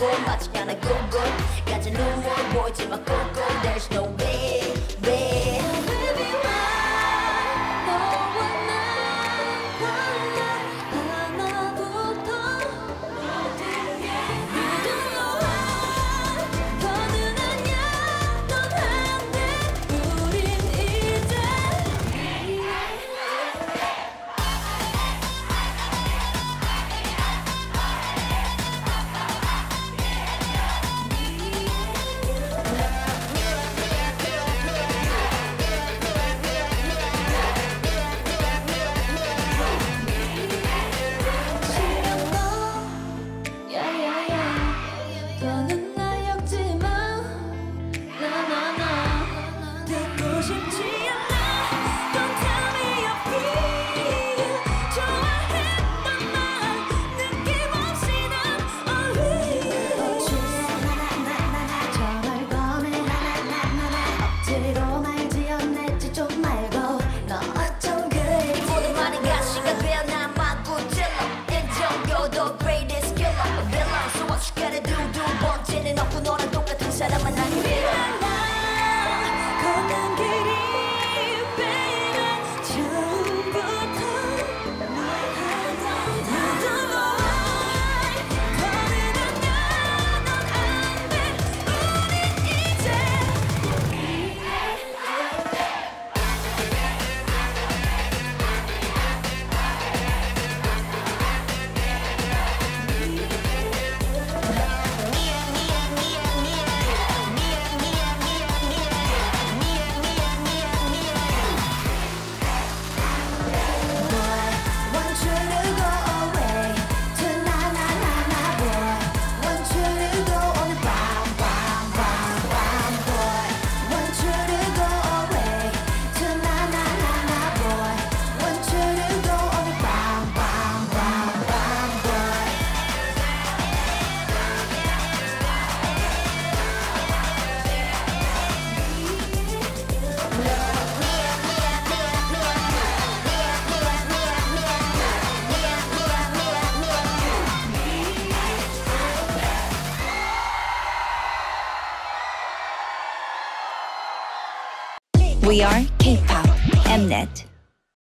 보고 마치 하나 고고 가진 눈물 보이지만 고고 There's no way, way Baby why 너와 나 하나부터 모든 너와 더는 아냐 넌 안돼 우린 이제 더는 나였지만 나나나 듣고 싶지 않아 Don't tell me you feel 좋아했던 말 느낌없이 난 always 저럴 거면 억지로 말 지어냈지 좀 말고 너 어쩜 그래 모든 말이 가시가 되어 나만 굳질러 인정겨도 greatest killer a villain So what you gotta do 두 번째는 없고 너랑 똑같은 사람만 아니면 걷는 길이 baby 처음부터 모든 너와 더는 아냐 넌 안돼 우린 이제 Want you to go away to na na na na boy Want you to go on the bam bam bam bam boy Want you to go away to na na na na boy Want you to go on the bam bam bam bam boy We are K-pop Mnet.